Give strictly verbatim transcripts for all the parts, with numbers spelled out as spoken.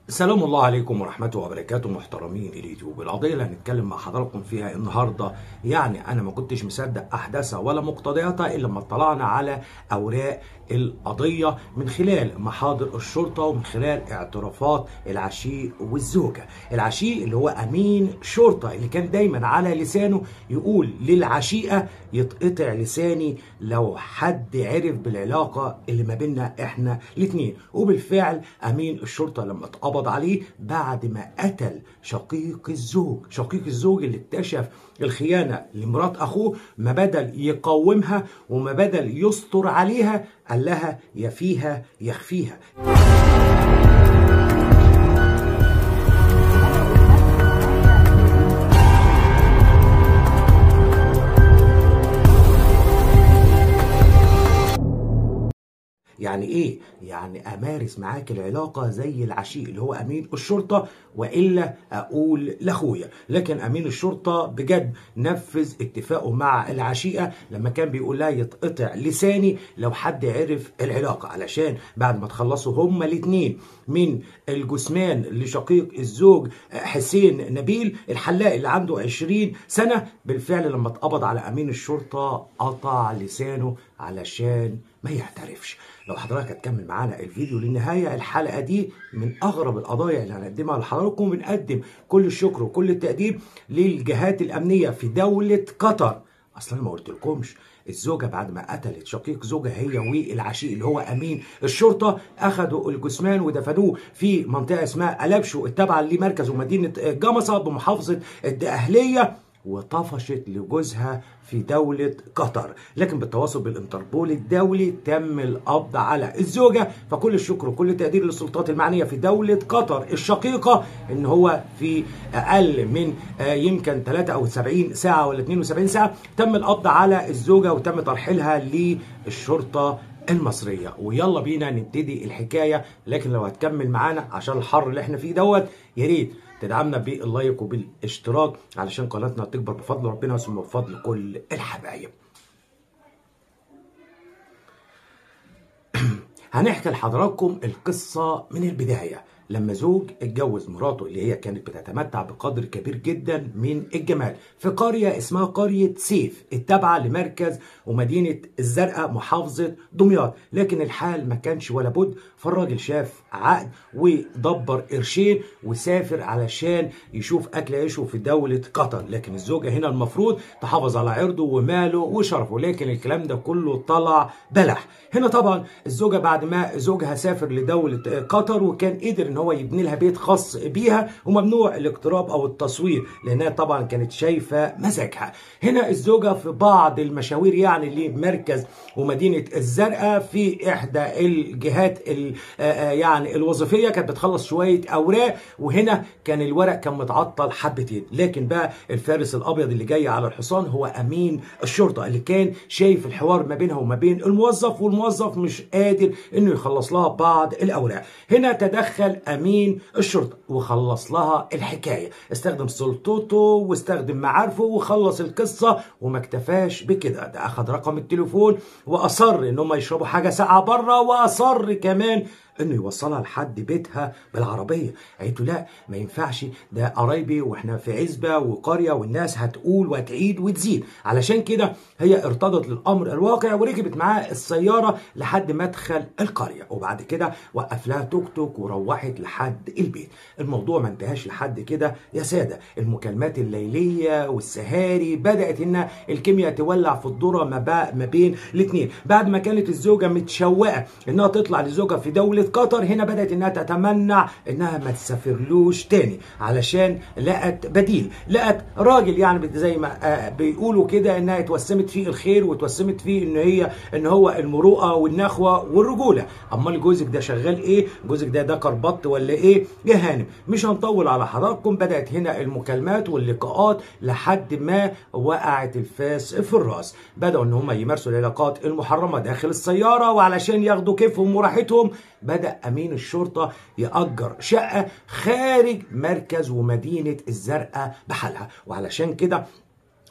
سلام الله عليكم ورحمته وبركاته محترمين اليوتيوب. القضية اللي هنتكلم مع حضراتكم فيها النهاردة يعني أنا ما كنتش مصدق أحداثها ولا مقتضياتها إلا لما اطلعنا على أوراق القضية من خلال محاضر الشرطة ومن خلال اعترافات العشيق والزوجة. العشيق اللي هو أمين شرطة اللي كان دايما على لسانه يقول للعشيقة يتقطع لساني لو حد عرف بالعلاقة اللي ما بيننا احنا الاتنين. وبالفعل أمين الشرطة لما اتقبض عليه بعد ما قتل شقيق الزوج شقيق الزوج اللي اكتشف الخيانة لمرات أخوه، ما بدل يقاومها وما بدل يستر عليها قال لها يا فيها يخفيها. يعني ايه؟ يعني امارس معاك العلاقه زي العشيق اللي هو امين الشرطه والا اقول لاخويا. لكن امين الشرطه بجد نفذ اتفاقه مع العشيقه لما كان بيقول لها يتقطع لساني لو حد عرف العلاقه، علشان بعد ما تخلصوا هما الاثنين من الجثمان لشقيق الزوج حسين نبيل الحلاق اللي عنده عشرين سنه، بالفعل لما اتقبض على امين الشرطه قطع لسانه علشان ما يعترفش. لو حضرتك هتكمل معانا الفيديو للنهايه، الحلقه دي من اغرب القضايا اللي هنقدمها لحضراتكم. بنقدم كل الشكر وكل التقدير للجهات الامنيه في دوله قطر. اصلا ما قلتلكمش الزوجه بعد ما قتلت شقيق زوجها هي والعشيق اللي هو امين الشرطه اخذوا الجثمان ودفنوه في منطقه اسمها ألبشو التابعه لمركز ومدينه جمصه بمحافظه الدقهليه، وطفشت لجوزها في دولة قطر. لكن بالتواصل بالانتربول الدولي تم القبض على الزوجة. فكل الشكر وكل التقدير للسلطات المعنية في دولة قطر الشقيقة ان هو في اقل من يمكن ثلاثة وسبعين ساعة ولا اثنين وسبعين ساعة تم القبض على الزوجة وتم ترحيلها للشرطة المصرية. ويلا بينا نبتدي الحكاية. لكن لو هتكمل معانا عشان الحر اللي احنا فيه دوت يا ريت تدعمنا باللايك وبالاشتراك علشان قناتنا تكبر بفضل ربنا ثم بفضل كل الحبايب. هنحكي لحضراتكم القصة من البداية. لما زوج اتجوز مراته اللي هي كانت بتتمتع بقدر كبير جدا من الجمال في قرية اسمها قرية سيف التابعة لمركز ومدينة الزرقاء محافظة دمياط، لكن الحال ما كانش ولا بد. فالراجل شاف عقد ودبر قرشين وسافر علشان يشوف اكل عيشه في دولة قطر. لكن الزوجة هنا المفروض تحافظ على عرضه وماله وشرفه، لكن الكلام ده كله طلع بلح. هنا طبعا الزوجة بعد ما زوجها سافر لدولة قطر وكان قدر ان هو يبني لها بيت خاص بيها وممنوع الاقتراب او التصوير لانها طبعا كانت شايفة مزاجها. هنا الزوجة في بعض المشاوير يعني لمركز ومدينة الزرقاء في احدى الجهات يعني الوظيفية كانت بتخلص شوية اوراق، وهنا كان الورق كان متعطل حبتين. لكن بقى الفارس الابيض اللي جاي على الحصان هو امين الشرطة اللي كان شايف الحوار ما بينها وما بين الموظف، والموظف مش قادر انه يخلص لها بعض الاوراق. هنا تدخل امين الشرطة وخلص لها الحكاية، استخدم سلطته واستخدم معارفه وخلص القصة. وما اكتفاش بكده، ده اخذ رقم التليفون واصر ان هم يشربوا حاجة ساقعة بره، واصر كمان انه يوصلها لحد بيتها بالعربيه. قالت له لا ما ينفعش، ده قرايبي واحنا في عزبه وقريه والناس هتقول وتعيد وتزيد. علشان كده هي ارتضت للامر الواقع وركبت معاه السياره لحد مدخل القريه، وبعد كده وقف لها توك توك وروحت لحد البيت. الموضوع ما انتهاش لحد كده يا ساده، المكالمات الليليه والسهاري بدات ان الكيمياء تولع في الذره ما, ما بين الاثنين. بعد ما كانت الزوجه متشوقه انها تطلع لزوجها في دوله قطر، هنا بدأت انها تتمنع انها ما تسافرلوش تاني علشان لقت بديل، لقت راجل يعني زي ما بيقولوا كده انها اتوسمت فيه الخير واتوسمت فيه ان هي ان هو المروءه والنخوه والرجوله. امال جوزك ده شغال ايه؟ جوزك ده ده كربط ولا ايه يا هانم؟ مش هنطول على حضراتكم. بدأت هنا المكالمات واللقاءات لحد ما وقعت الفاس في الراس. بدأوا ان هم يمارسوا العلاقات المحرمه داخل السياره، وعلشان ياخدوا كيفهم وراحتهم بدأ أمين الشرطة يأجر شقة خارج مركز ومدينة الزرقاء بحالها. وعلشان كده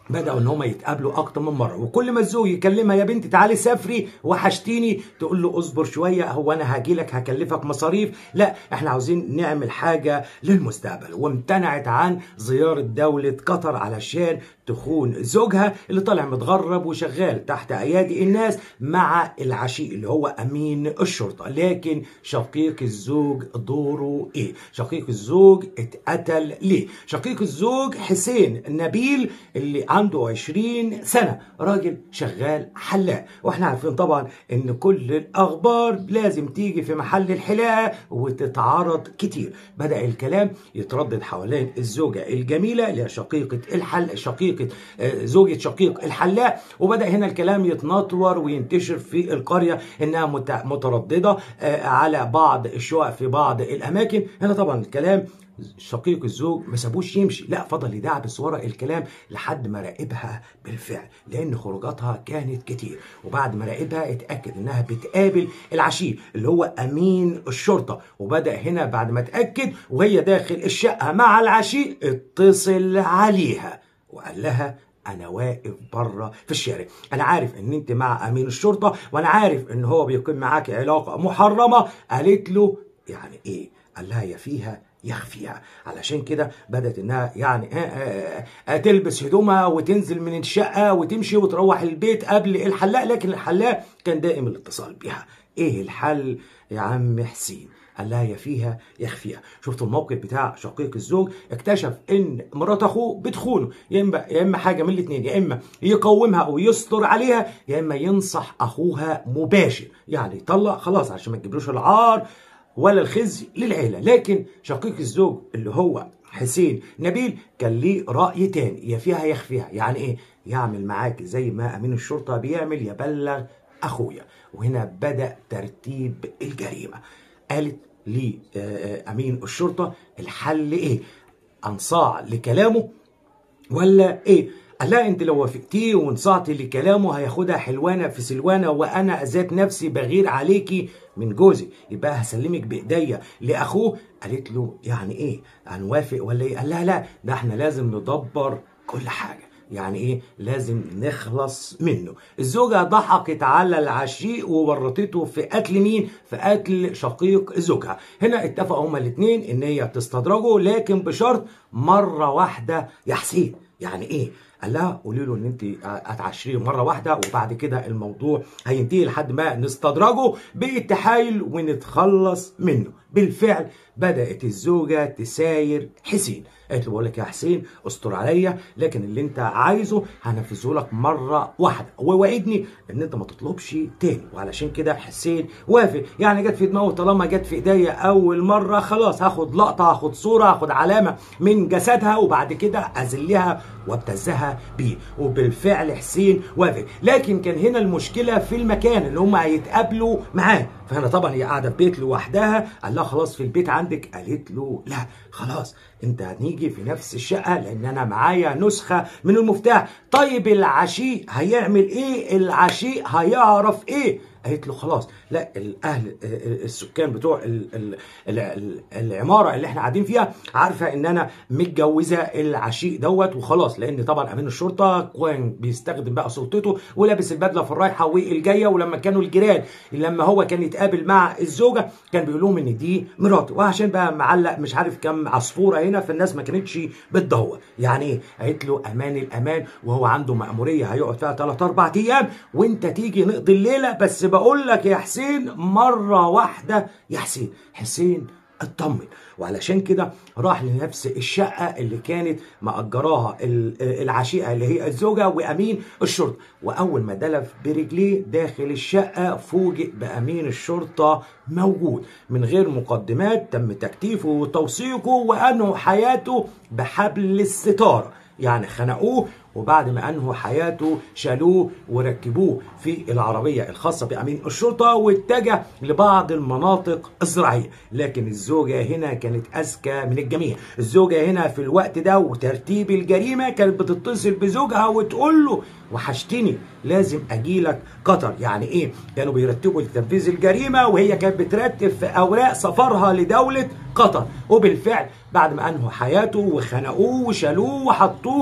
بدأوا ان هم يتقابلوا اكتر من مره، وكل ما الزوج يكلمها يا بنتي تعالي سافري وحشتيني، تقول له اصبر شويه، هو انا هاجي لك هكلفك مصاريف؟ لا، احنا عاوزين نعمل حاجه للمستقبل. وامتنعت عن زياره دوله قطر علشان تخون زوجها اللي طالع متغرب وشغال تحت ايادي الناس مع العشيق اللي هو امين الشرطه. لكن شقيق الزوج دوره ايه؟ شقيق الزوج اتقتل ليه؟ شقيق الزوج حسين نبيل اللي عنده عشرين سنة، راجل شغال حلاق، واحنا عارفين طبعا ان كل الاخبار لازم تيجي في محل الحلاقة وتتعرض كتير. بدأ الكلام يتردد حوالين الزوجة الجميلة اللي هي شقيقة الحل شقيقة آه زوجة شقيق الحلاق، وبدأ هنا الكلام يتنطور وينتشر في القرية انها مترددة آه على بعض الشقق في بعض الاماكن. هنا طبعا الكلام شقيق الزوج ما سابوش يمشي، لا فضل يدعبس ورا الكلام لحد ما راقبها بالفعل، لان خروجاتها كانت كتير. وبعد ما راقبها اتاكد انها بتقابل العشيق اللي هو امين الشرطه، وبدا هنا بعد ما اتاكد وهي داخل الشقه مع العشيق اتصل عليها وقال لها انا واقف بره في الشارع، انا عارف ان انت مع امين الشرطه وانا عارف ان هو بيقيم معاك علاقه محرمه. قالت له يعني ايه؟ قال لها يا فيها يخفيها. علشان كده بدأت انها يعني آآ آآ آآ تلبس هدومها وتنزل من الشقة وتمشي وتروح البيت قبل الحلاق، لكن الحلاق كان دائم الاتصال بها. ايه الحل يا عم حسين؟ قال لها يا فيها يخفيها. شفتوا الموقف بتاع شقيق الزوج؟ اكتشف ان مرات اخوه بتخونه، يا اما يا اما حاجه من الاثنين، يا اما يقومها او يستر عليها، يا اما ينصح اخوها مباشر، يعني يطلق خلاص عشان ما تجيبلوش العار ولا الخزي للعيلة. لكن شقيق الزوج اللي هو حسين نبيل كان ليه رأي تاني، يا فيها يخفيها. يعني ايه؟ يعمل معاك زي ما امين الشرطة بيعمل، يبلغ اخويا. وهنا بدأ ترتيب الجريمة. قالت لي امين الشرطة الحل ايه؟ انصاع لكلامه ولا ايه؟ قال لها انت لو وافقتيه وانصعتي لكلامه هياخدها حلوانه في سلوانه، وانا ذات نفسي بغير عليكي من جوزي، يبقى هسلمك بايديا لاخوه. قالت له يعني ايه؟ هنوافق ولا ايه؟ قال لها لا، ده احنا لازم ندبر كل حاجه. يعني ايه؟ لازم نخلص منه. الزوجة ضحكت على العشيق وورطته في قتل مين؟ في قتل شقيق زوجها. هنا اتفقوا هما الاثنين ان هي تستدرجه، لكن بشرط مرة واحدة يا حسين. يعني ايه؟ قال لها قولي له ان انت هتعشريه مره واحده وبعد كده الموضوع هينتهي لحد ما نستدرجه بالتحايل ونتخلص منه. بالفعل بدات الزوجه تساير حسين، قالت له بقول لك يا حسين استر عليا، لكن اللي انت عايزه هنفذه لك مره واحده، ووعدني ان انت ما تطلبش تاني. وعلشان كده حسين وافق، يعني جت في دماغه طالما جت في ايديا اول مره خلاص هاخد لقطه، هاخد صوره، هاخد علامه من جسدها وبعد كده اذلها وابتزها بيه. وبالفعل حسين وافق، لكن كان هنا المشكله في المكان اللي هم هيتقابلوا معاه. فهنا طبعا هي قاعده في بيت لوحدها، قال لها خلاص في البيت عندك؟ قالت له لا خلاص انت هنيجي في نفس الشقه لان انا معايا نسخه من المفتاح. طيب العشيق هيعمل ايه؟ العشيق هيعرف ايه؟ قالت له خلاص لا، الاهل السكان بتوع العماره اللي احنا قاعدين فيها عارفه ان انا متجوزه العشيق دوت وخلاص، لان طبعا امين الشرطه كان بيستخدم بقى سلطته ولابس البدله في الرايحه والجايه. ولما كانوا الجيران لما هو كان يتقابل مع الزوجه كان بيقول لهم ان دي مراته، وعشان بقى معلق مش عارف كام عصفوره هنا فالناس ما كانتش بتدور. يعني ايه؟ قالت له امان الامان، وهو عنده مأموريه هيقعد فيها ثلاث اربع ايام وانت تيجي نقضي الليله، بس بقول لك يا حسين مره واحده يا حسين. حسين اطمن، وعلشان كده راح لنفس الشقه اللي كانت مأجراها العشيقه اللي هي الزوجه وامين الشرطه. واول ما دلف برجليه داخل الشقه فوجئ بامين الشرطه موجود. من غير مقدمات تم تكتيفه وتوثيقه وانهوا حياته بحبل الستاره، يعني خنقوه وبعد ما انهوا حياته شالوه وركبوه في العربيه الخاصه بامين الشرطه واتجه لبعض المناطق الزراعيه. لكن الزوجه هنا كانت اذكى من الجميع. الزوجه هنا في الوقت ده وترتيب الجريمه كانت بتتصل بزوجها وتقول له وحشتني لازم اجيلك قطر. يعني ايه؟ كانوا بيرتبوا لتنفيذ الجريمه وهي كانت بترتب في اوراق سفرها لدوله قطر. وبالفعل بعد ما انهوا حياته وخنقوه وشالوه وحطوه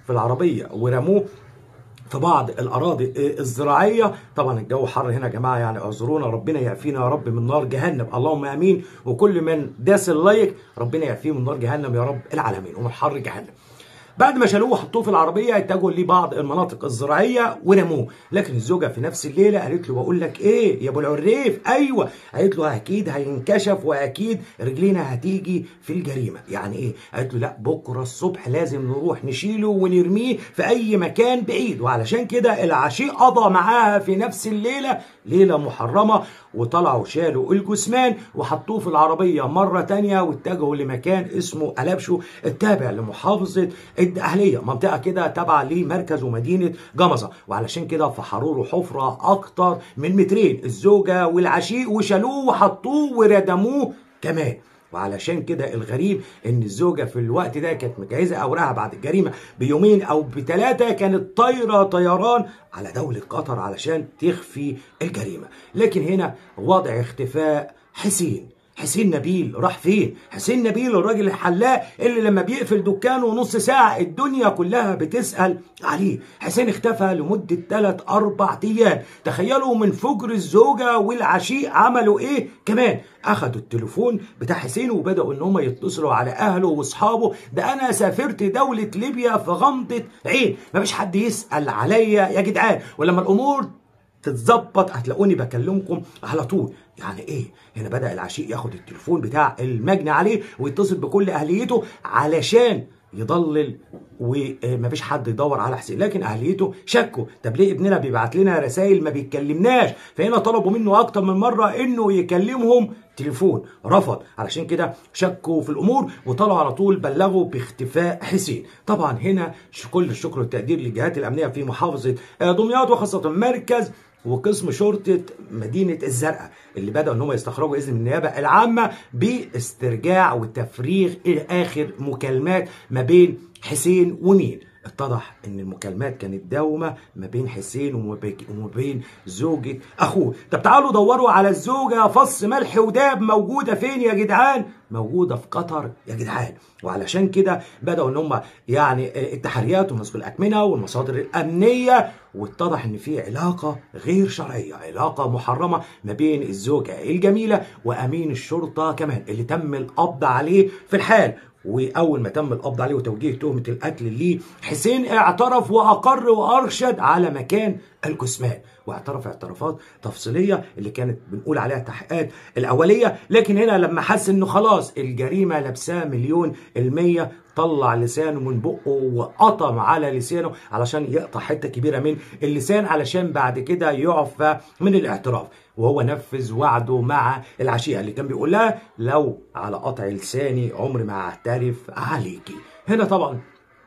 في العربيه ورموه في بعض الاراضي الزراعيه. طبعا الجو حر هنا يا جماعه، يعني اعذرونا، ربنا يعافينا يا رب من نار جهنم، اللهم امين. وكل من داس اللايك ربنا يعافيه من نار جهنم يا رب العالمين ومن حر جهنم. بعد ما شالوه وحطوه في العربيه اتجهوا لبعض المناطق الزراعيه ورموه. لكن الزوجه في نفس الليله قالت له بقول لك ايه يا ابو العريف، ايوه، قالت له اكيد هينكشف واكيد رجلينا هتيجي في الجريمه. يعني ايه؟ قالت له لا، بكره الصبح لازم نروح نشيله ونرميه في اي مكان بعيد. وعلشان كده العشيق قضى معاها في نفس الليله، ليله محرمه، وطلعوا شالوا الجثمان وحطوه في العربيه مره تانيه واتجهوا لمكان اسمه ألبشو التابع لمحافظه الدقهليه، منطقه كده تابعه لمركز ومدينه جمصه. وعلشان كده فحروا له حفره اكتر من مترين الزوجه والعشيق، وشالوه وحطوه وردموه كمان. وعلشان كده الغريب ان الزوجه في الوقت ده كانت مجهزه اوراقها بعد الجريمه بيومين او بثلاثه، كانت طايره طيران على دوله قطر علشان تخفي الجريمه. لكن هنا وضع اختفاء حسين حسين نبيل راح فين؟ حسين نبيل الراجل الحلاق اللي لما بيقفل دكانه نص ساعة الدنيا كلها بتسأل عليه. حسين اختفى لمدة ثلاث أربع أيام. تخيلوا من فجر الزوجة والعشيق عملوا إيه كمان؟ أخدوا التليفون بتاع حسين وبدأوا إن هم يتصلوا على أهله وأصحابه. ده أنا سافرت دولة ليبيا في غمضة عين، مفيش حد يسأل عليا يا جدعان، ولما الأمور تتظبط هتلاقوني بكلمكم على طول. يعني ايه؟ هنا بدأ العشيق ياخد التليفون بتاع المجني عليه ويتصل بكل اهليته علشان يضلل ومفيش حد يدور على حسين. لكن اهليته شكوا، طب ليه ابننا بيبعت لنا رسائل ما بيتكلمناش؟ فهنا طلبوا منه اكتر من مره انه يكلمهم تليفون، رفض. علشان كده شكوا في الامور وطلعوا على طول بلغوا باختفاء حسين. طبعا هنا كل الشكر والتقدير للجهات الامنيه في محافظه دمياط وخاصه مركز وقسم شرطه مدينه الزرقاء اللي بداوا ان هم يستخرجوا اذن من النيابه العامه باسترجاع وتفريغ اخر مكالمات ما بين حسين ومين. اتضح ان المكالمات كانت داومه ما بين حسين وما بين زوجة اخوه. طب تعالوا دوروا على الزوجه فص ملح وداب، موجوده فين يا جدعان؟ موجوده في قطر يا جدعان. وعلشان كده بداوا ان هم يعني التحريات ونصب الاكمنه والمصادر الامنيه، واتضح ان في علاقه غير شرعيه، علاقه محرمه ما بين الزوجه الجميله وامين الشرطه كمان اللي تم القبض عليه في الحال. واول ما تم القبض عليه وتوجيه تهمه القتل ليه، حسين اعترف واقر وارشد على مكان الجثمان، واعترف اعترافات تفصيليه اللي كانت بنقول عليها التحقيقات الاوليه. لكن هنا لما حس انه خلاص الجريمه لابساه مليون الميه، طلع لسانه من بقه وقطم على لسانه علشان يقطع حته كبيره من اللسان علشان بعد كده يعفى من الاعتراف. وهو نفذ وعده مع العشيقه اللي كان بيقول لها لو على قطع لساني عمري ما اعترف عليكي. هنا طبعا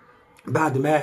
بعد ما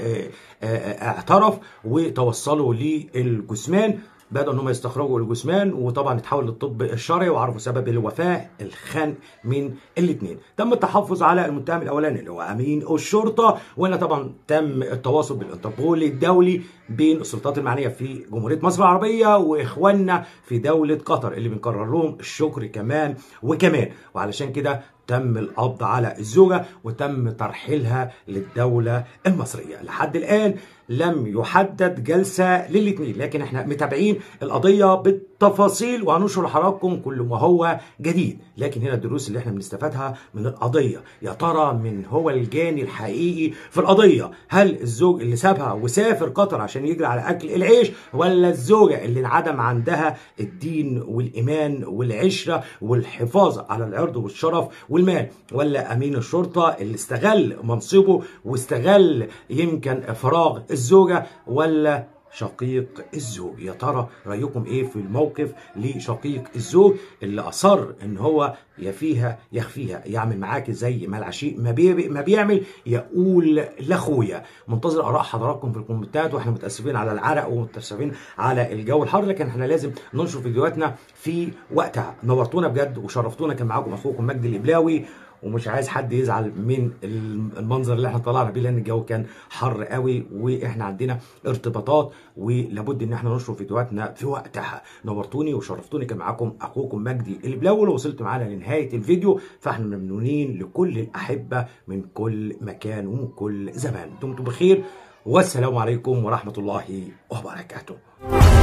اعترف وتوصلوا للجثمان بدأوا ان هم يستخرجوا الجثمان، وطبعا اتحول للطب الشرعي وعرفوا سبب الوفاه الخنق من الاثنين. تم التحفظ على المتهم الاولاني اللي هو امين الشرطه، وهنا طبعا تم التواصل بالانتربول الدولي بين السلطات المعنيه في جمهوريه مصر العربيه واخواننا في دوله قطر اللي بنكرر لهم الشكر كمان وكمان. وعلشان كده تم القبض على الزوجة وتم ترحيلها للدولة المصرية. لحد الآن لم يحدد جلسة للاثنين، لكن احنا متابعين القضية بالتفاصيل وهننشر لحضراتكم كل ما هو جديد. لكن هنا الدروس اللي احنا بنستفادها من القضية، يا ترى من هو الجاني الحقيقي في القضية؟ هل الزوج اللي سابها وسافر قطر عشان يجري على أكل العيش، ولا الزوجة اللي انعدم عندها الدين والإيمان والعشرة والحفاظ على العرض والشرف والمال، ولا أمين الشرطة اللي استغل منصبه واستغل يمكن فراغ الزوجة، ولا شقيق الزوج؟ يا ترى رأيكم ايه في الموقف لشقيق الزوج اللي اصر ان هو يفيها يخفيها، يعمل معاك زي ما العشيق ما, بي ما بيعمل، يقول لاخويا؟ منتظر اراء حضراتكم في الكومنتات، واحنا متاسفين على العرق ومتاسفين على الجو الحر، لكن احنا لازم ننشر فيديوهاتنا في وقتها. نورتونا بجد وشرفتونا، كان معاكم اخوكم مجدي الابلاوي، ومش عايز حد يزعل من المنظر اللي احنا طلعنا بيه، لان الجو كان حر قوي واحنا عندنا ارتباطات ولابد ان احنا نشر فيديوهاتنا في وقتها. نورتوني وشرفتوني، كان معاكم اخوكم مجدي البلاوي. لو وصلت معانا لنهايه الفيديو فاحنا ممنونين لكل الاحبه من كل مكان ومن كل زمان. دمتم بخير والسلام عليكم ورحمه الله وبركاته.